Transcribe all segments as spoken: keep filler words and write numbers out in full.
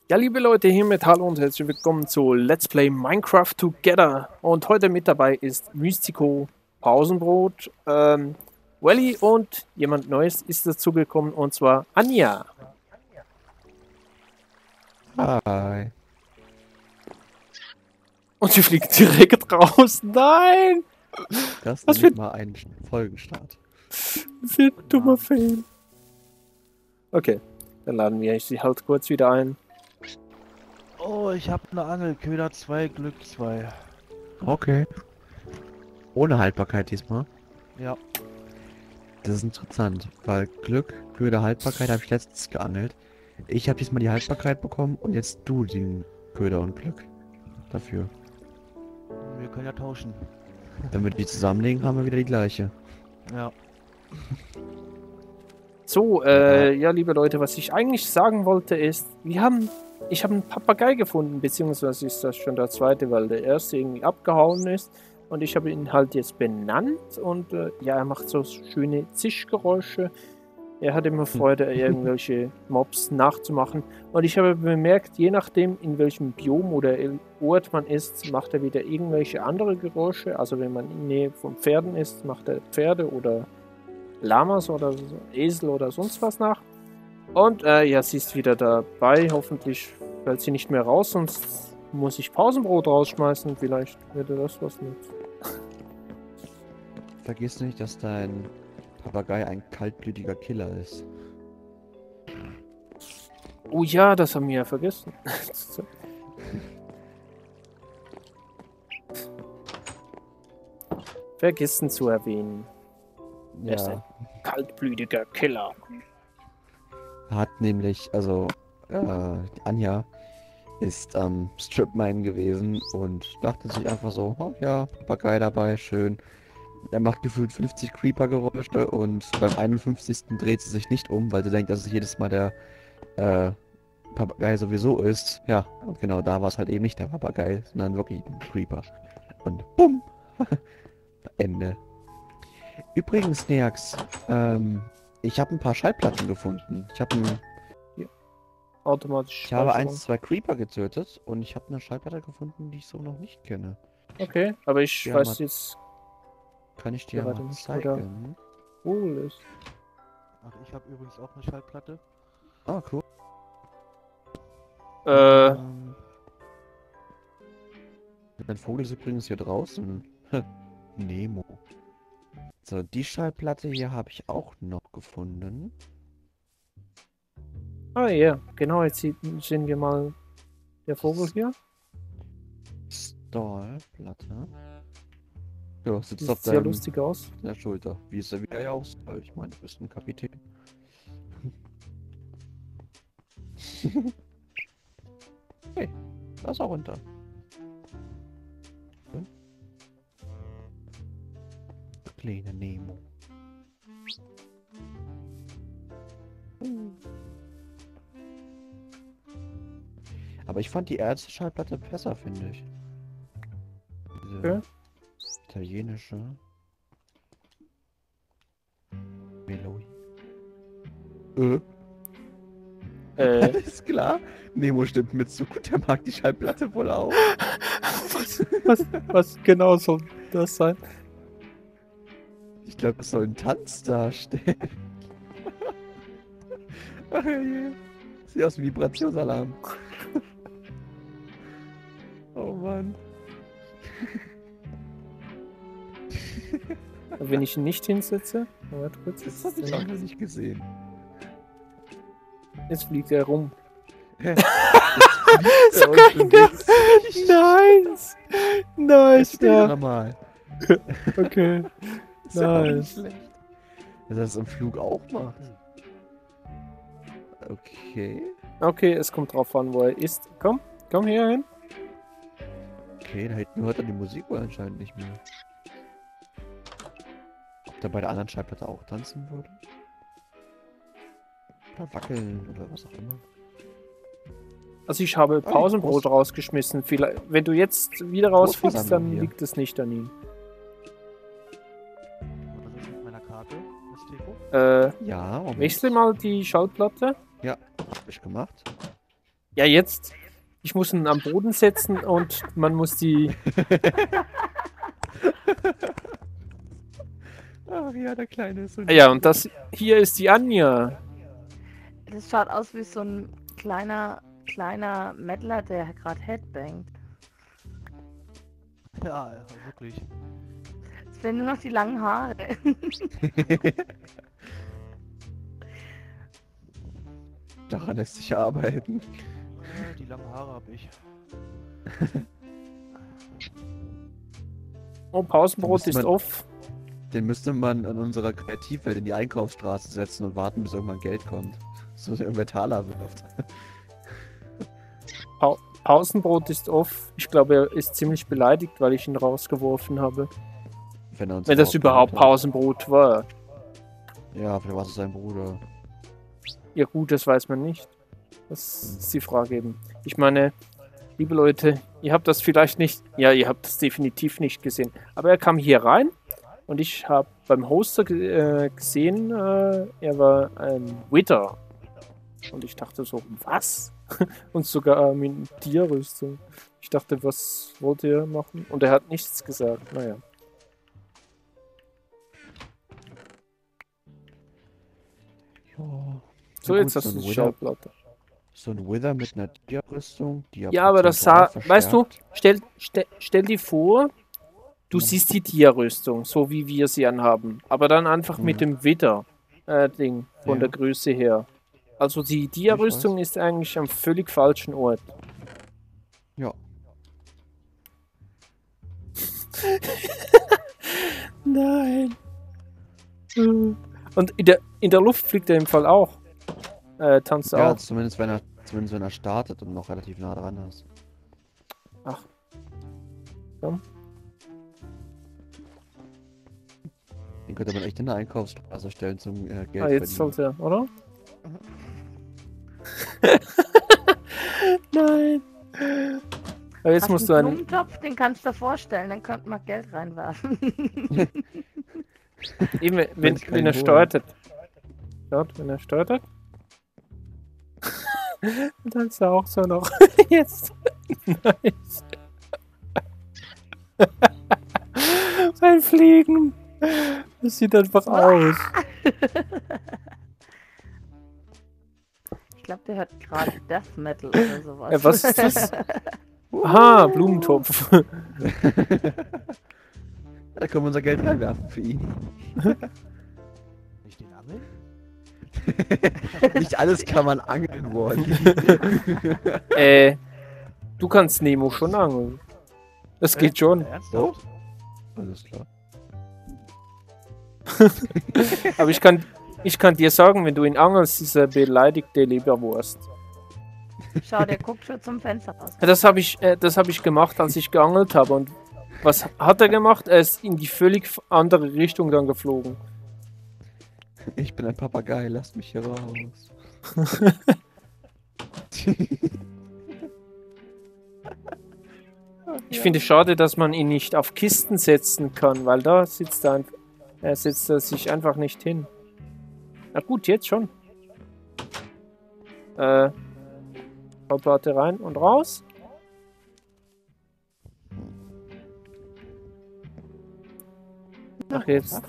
Ja, liebe Leute, hiermit hallo und herzlich willkommen zu Let's Play Minecraft Together. Und heute mit dabei ist Mystico, Pausenbrot, ähm, Welly und jemand Neues ist dazugekommen, und zwar Anja. Hi. Und sie fliegt direkt raus. Nein! Das Was nenne für ich ein, mal einen Folgenstart. für ein dummer Fail. Okay, dann laden wir sie halt kurz wieder ein. Oh, ich habe eine Angel. Köder zwei, Glück zwei. Okay. Ohne Haltbarkeit diesmal. Ja. Das ist interessant, weil Glück, Köder, Haltbarkeit habe ich letztens geangelt. Ich habe diesmal die Haltbarkeit bekommen und jetzt du den Köder und Glück dafür. Wir können ja tauschen. Wenn wir die zusammenlegen, haben wir wieder die gleiche. Ja. So, äh, ja, liebe Leute, was ich eigentlich sagen wollte ist, wir haben, ich habe einen Papagei gefunden, beziehungsweise ist das schon der zweite, weil der erste irgendwie abgehauen ist. Und ich habe ihn halt jetzt benannt und äh, ja, er macht so schöne Zischgeräusche. Er hat immer Freude, irgendwelche Mobs nachzumachen. Und ich habe bemerkt, je nachdem, in welchem Biom oder Ort man ist, macht er wieder irgendwelche andere Geräusche. Also wenn man in Nähe von Pferden ist, macht er Pferde oder Lamas oder so, Esel oder sonst was nach. Und äh, ja, sie ist wieder dabei. Hoffentlich fällt sie nicht mehr raus, sonst muss ich Pausenbrot rausschmeißen. Vielleicht würde das was nützen. Vergiss nicht, dass dein Papagei ein kaltblütiger Killer ist. Oh ja, das haben wir ja vergessen. Vergessen zu erwähnen. Er ist ein kaltblütiger Killer. Hat nämlich, also, äh, Anja ist am ähm, Stripmine gewesen und dachte sich einfach so, oh, ja, Papagei dabei, schön. Er macht gefühlt fünfzig Creeper-Geräusche und beim einundfünfzigsten dreht sie sich nicht um, weil sie denkt, dass es jedes Mal der äh, Papagei sowieso ist. Ja, und genau da war es halt eben nicht der Papagei, sondern wirklich ein Creeper. Und bumm! Ende. Übrigens, Neax, ähm, ich habe ein paar Schallplatten gefunden. Ich habe ein Automatisch. Ich habe eins, zwei Creeper getötet und ich habe eine Schallplatte gefunden, die ich so noch nicht kenne. Okay, aber ich Ja, weiß mal- jetzt Kann ich dir gerade mal nicht, oder? zeigen? Cool ist. Ach, ich habe übrigens auch eine Schallplatte. Ah, cool. Äh, Ähm, Mein Vogel ist übrigens hier draußen. Nemo. So, die Schallplatte hier habe ich auch noch gefunden. ah ja, genau, jetzt sieht, sehen wir mal der Vogel hier. Stallplatte. Ja, sitzt Sieht auf sehr deinem, lustig aus. der Schulter. Wie ist er wieder ja auch? Ich meine, du bist ein Kapitän. Hey, da ist er runter. Hm? Kleine Nemo. Hm. Aber ich fand die erste Schallplatte besser, finde ich. Diese Okay. italienische Melodie. Äh. Äh, Alles klar. Nemo stimmt mit zu. Der mag die Schallplatte wohl auch. was, was, was genau soll das sein? Ich glaube, es soll einen Tanz darstellen. Ach je. Sieht aus wie Vibrationsalarm. Oh Mann. Wenn ich ihn nicht hinsetze? Warte kurz. Das habe ich auch noch nicht gesehen. Jetzt fliegt er rum. Hä? So geil. Nice! Nice, Ja. ja. Normal. Okay. Ist ja auch nicht Nice. schlecht. Dass er das im Flug auch macht. Okay. Okay, es kommt drauf an, wo er ist. Komm, komm hier hin. Okay, da hinten hört er die Musik wohl anscheinend nicht mehr. Ob der bei der anderen Schallplatte auch tanzen würde? Oder wackeln oder was auch immer. Also ich habe Pausenbrot Prost. rausgeschmissen. Vielleicht, wenn du jetzt wieder Prost, rausfliegst, Versammlung dann hier. liegt es nicht an ihm. Was ist mit meiner Karte, Mystico? Äh, Ja, Moment. wechsle mal die Schallplatte. Hab ich gemacht. Ja, jetzt. Ich muss ihn am Boden setzen und man muss die... Ach ja, der Kleine ist so... Ja, und das hier ist die Anja. Das schaut aus wie so ein kleiner, kleiner Mettler, der gerade headbangt. Ja, wirklich. Es fehlen nur noch die langen Haare. Daran lässt sich arbeiten. Ja, die langen Haare habe ich. Oh, Pausenbrot Müsste ist man- off. Den müsste man an unserer Kreativwelt in die Einkaufsstraße setzen und warten, bis irgendwann Geld kommt. So irgendwer Taler wirft. Pa Pausenbrot ist off. Ich glaube, er ist ziemlich beleidigt, weil ich ihn rausgeworfen habe. Wenn, er uns Wenn das überhaupt aufgehört Pausenbrot war. hat. Ja, vielleicht war es sein Bruder. Ja gut, das weiß man nicht. Das ist die Frage eben. Ich meine, liebe Leute, ihr habt das vielleicht nicht, ja, ihr habt das definitiv nicht gesehen. Aber er kam hier rein und ich habe beim Hoster ge äh, gesehen, äh, er war ein Wither. Und ich dachte so, was? Und sogar äh, mit Tierrüstung. Ich dachte, was wollt ihr machen? Und er hat nichts gesagt. Naja. Ja. So, Na jetzt gut, hast du ein die Wither- Schallplatte. So ein Wither mit einer Tierrüstung, die Ja, aber das sah, prozentual weißt du, verstärkt. stell, stell, stell dir vor, du Mhm. siehst die Tierrüstung, so wie wir sie anhaben, aber dann einfach Mhm. mit dem Widder-Ding von Ja. der Größe her. Also die Tierrüstung ist eigentlich am völlig falschen Ort. Ja. Nein. Und in der, in der Luft fliegt er im Fall auch. Äh, tanzt er Ja, auch. zumindest wenn er zumindest wenn er startet und noch relativ nah dran ist. Ach. Ja. Den könnte man echt in der Einkaufsstraße stellen zum äh, Geld Ah, jetzt verdienen. sollte er, oder? Nein. Aber jetzt Hast musst du einen einen. Blumentopf, den kannst du dir vorstellen, dann könnte man Geld reinwerfen. Eben, wenn, Wenn's wenn er keinen startet. Schaut, wenn er startet. Und dann ist er auch so noch. Jetzt. Nice. Beim Fliegen. Das sieht einfach aus. Ich glaube, der hört gerade Death Metal oder sowas. Äh, was ist das? Aha, Blumentopf. Da können wir unser Geld reinwerfen für ihn. Nicht den Angeln? Nicht alles kann man angeln wollen. äh, du kannst Nemo schon angeln. Das geht schon. Ernsthaft? Alles klar. Aber ich kann, ich kann dir sagen, wenn du ihn angelst, ist er beleidigte Leberwurst. Schau, der guckt schon zum Fenster raus. Das habe ich, äh, das hab ich gemacht, als ich geangelt habe. Und was hat er gemacht? Er ist in die völlig andere Richtung dann geflogen. Ich bin ein Papagei, lasst mich hier raus. Ich finde es schade, dass man ihn nicht auf Kisten setzen kann, weil da sitzt er, einf- er setzt er sich einfach nicht hin. Na gut, jetzt schon. Äh, Schallplatte rein und raus. Ach, jetzt.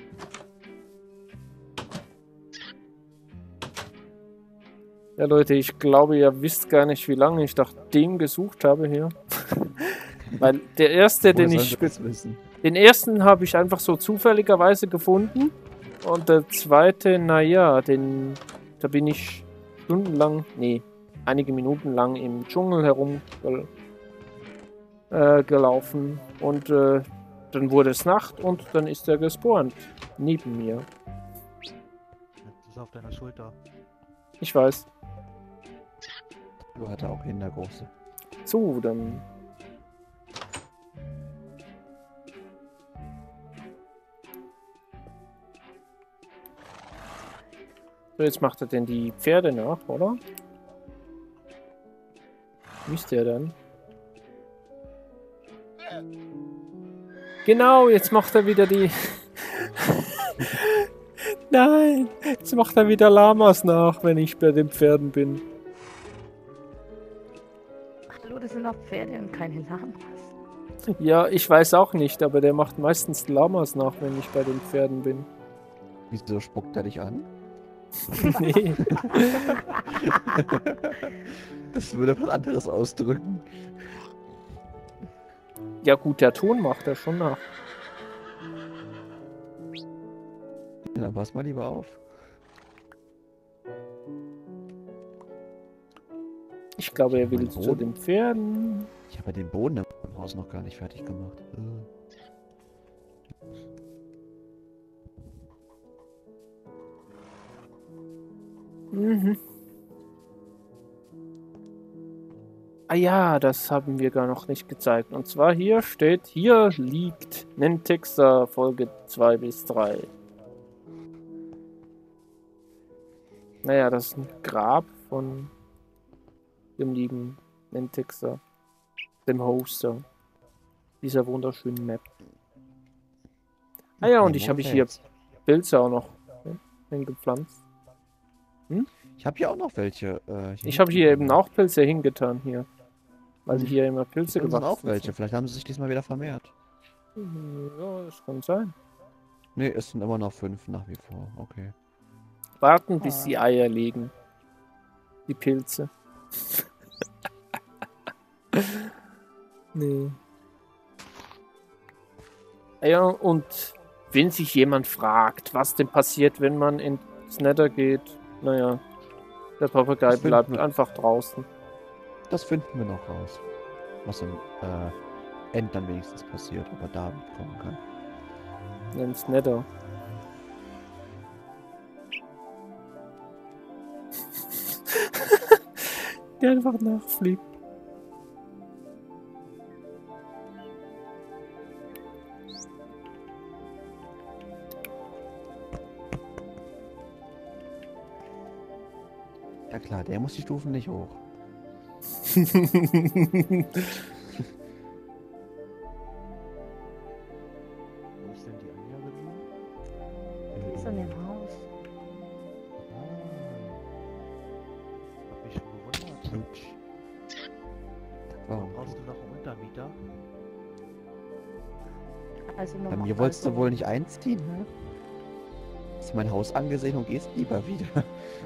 Ja, Leute, ich glaube, ihr wisst gar nicht, wie lange ich nach dem gesucht habe hier. Weil der erste, Woher den sollen ich wir das wissen? den ersten habe ich einfach so zufälligerweise gefunden. Und der zweite, naja, den, da bin ich stundenlang, nee, einige Minuten lang im Dschungel herum gel äh, gelaufen. Und äh, dann wurde es Nacht und dann ist er gespawnt. Neben mir. Das ist auf deiner Schulter. Ich weiß. Du hatte auch Hintergroße. So, dann. So, jetzt macht er denn die Pferde nach, oder? Wie ist der denn? Genau, jetzt macht er wieder die... Nein, jetzt macht er wieder Lamas nach, wenn ich bei den Pferden bin. Hallo, das sind doch Pferde und keine Lamas. Ja, ich weiß auch nicht, aber der macht meistens Lamas nach, wenn ich bei den Pferden bin. Wieso spuckt er dich an? Nee. Das würde was anderes ausdrücken. Ja gut, der Ton macht er schon nach. Dann pass mal lieber auf. Ich glaube, er will Mein zu Boden. den Pferden. Ich habe ja den Boden im Haus noch gar nicht fertig gemacht. Äh. Mhm. Ah ja, das haben wir gar noch nicht gezeigt. Und zwar hier steht, hier liegt Nentexer Folge zwei bis drei. Naja, das ist ein Grab von dem lieben Nentexer, dem Hoster dieser wunderschönen Map. Ah ja, und ich habe hier Pilze auch noch ne, hingepflanzt. Ich habe hier auch noch welche. Äh, Ich habe hier eben auch Pilze hingetan hier. Weil hier immer Pilze Hier sind gewachsen auch welche. sind. Vielleicht haben sie sich diesmal wieder vermehrt. Ja, das kann sein. Ne, es sind immer noch fünf nach wie vor. Okay. Warten, bis sie Eier legen. Die Pilze. Nee. Ja, und wenn sich jemand fragt, was denn passiert, wenn man ins Nether geht, naja, der Papagei Das finden bleibt wir- einfach draußen. Das finden wir noch raus. Was im äh, End dann wenigstens passiert, ob er da kommen kann. Ins Nether. Der einfach nachfliegt. Ja klar, der muss die Stufen nicht hoch. Wo ist denn die Anja geblieben? Die ist in dem Haus. Ah. Hab mich schon gewundert. Hübsch. Warum? Brauchst du noch einen Untermieter? Also noch Bei mal- mir wolltest also- du wohl nicht einziehen, ne? Hast du mein Haus angesehen und gehst lieber wieder.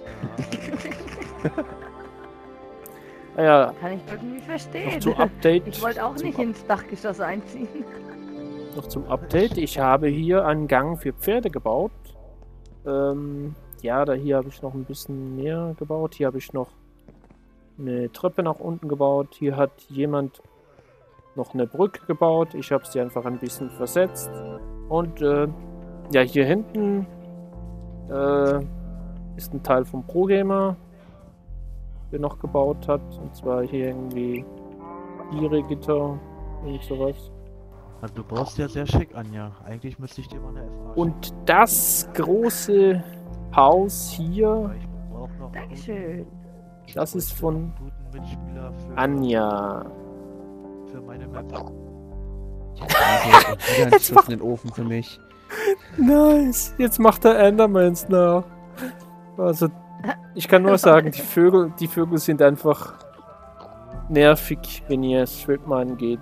Ah ja, Kann ich irgendwie noch verstehen. zum Update. Ich wollte auch zum nicht Up- ins Dachgeschoss einziehen. Noch zum Update. Ich habe hier einen Gang für Pferde gebaut. Ähm, ja, da hier habe ich noch ein bisschen mehr gebaut. Hier habe ich noch eine Treppe nach unten gebaut. Hier hat jemand noch eine Brücke gebaut. Ich habe sie einfach ein bisschen versetzt. Und äh, ja, hier hinten äh, ist ein Teil vom Pro-Gamer, der noch gebaut hat. Und zwar hier irgendwie Tiere-Gitter und sowas. Also du baust ja sehr schick, Anja. Eigentlich müsste ich dir mal eine F A Und das große Haus hier, Aber ich brauche noch einen Dankeschön. guten- das ist von guten Mitspieler für, Anja. für meine Map. Ja, danke. Und wieder ein Jetzt Schuss in den Ofen für mich. Nice. Jetzt macht er Endermans nach. Also, ich kann nur sagen, die Vögel, die Vögel sind einfach nervig, wenn ihr Stripmine geht.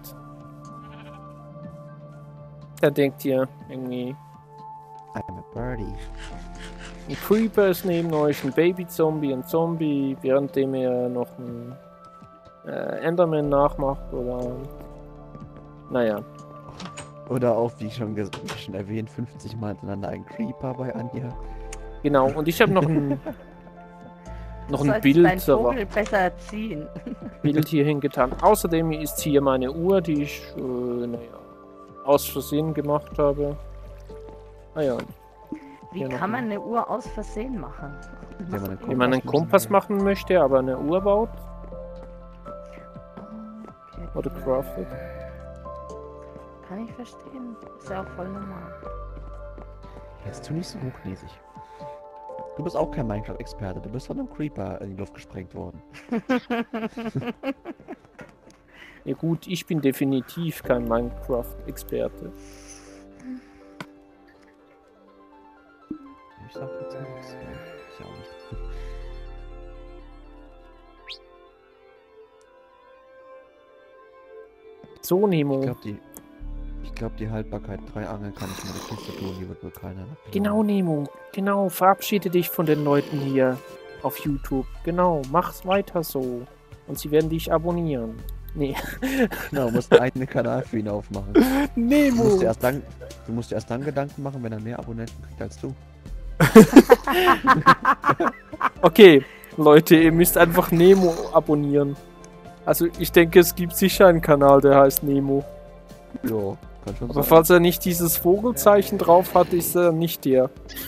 Da denkt ihr irgendwie, I'm a birdie. ein Creeper ist neben euch, ein Baby-Zombie, ein Zombie, währenddem ihr noch ein äh, Enderman nachmacht oder. Naja. Oder auch, wie schon, ges- wie schon erwähnt, fünfzig Mal hintereinander ein Creeper bei Anja. Genau, und ich habe noch ein noch Du ein solltest Bild, deinen aber Vogel besser erziehen. Bild hier hingetan. Außerdem ist hier meine Uhr, die ich äh, naja, aus Versehen gemacht habe. Ah ja, Wie Hier noch kann man ein- eine Uhr aus Versehen machen? Wenn man einen wenn man einen Kompass machen möchte, aber eine Uhr baut Okay. oder craftet. Kann ich verstehen. Ist ja auch voll normal. Jetzt tu nicht so hochnäsig. Du bist auch kein Minecraft-Experte. Du bist von einem Creeper in die Luft gesprengt worden. Ja gut, ich bin definitiv kein Minecraft-Experte. Ich sag jetzt nichts. Ich auch nicht. So, Nemo. Ich glaube, die, ich glaub, die Haltbarkeit drei Angeln kann ich mit der Kiste tun, die wird wohl keiner. Genau, Nemo. Genau, verabschiede dich von den Leuten hier auf YouTube. Genau, mach's weiter so. Und sie werden dich abonnieren. Nee. Genau, du musst einen eigenen Kanal für ihn aufmachen. Du Nemo! musst, dir erst dann, du musst dir erst dann Gedanken machen, wenn er mehr Abonnenten kriegt als du. Okay, Leute, ihr müsst einfach Nemo abonnieren. Also ich denke, es gibt sicher einen Kanal, der heißt Nemo. Jo, kann schon Aber sein. falls er nicht dieses Vogelzeichen drauf hat, ist er nicht der.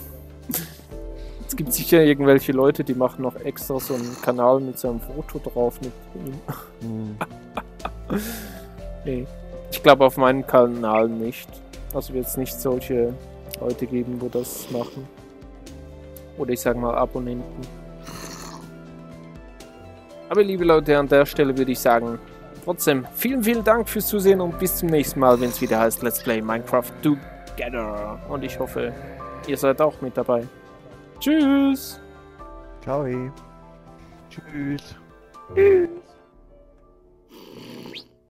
Es gibt sicher irgendwelche Leute, die machen noch extra so einen Kanal mit so einem Foto drauf mit ihm. Hm. Nee. Ich glaube auf meinem Kanal nicht. Also wird es nicht solche Leute geben, wo das machen. Oder ich sag mal Abonnenten. Aber liebe Leute, an der Stelle würde ich sagen, trotzdem vielen, vielen Dank fürs Zusehen und bis zum nächsten Mal, wenn es wieder heißt Let's Play Minecraft Together. Und ich hoffe, ihr seid auch mit dabei. Tschüss! Ciao. Tschüss. Tschüss!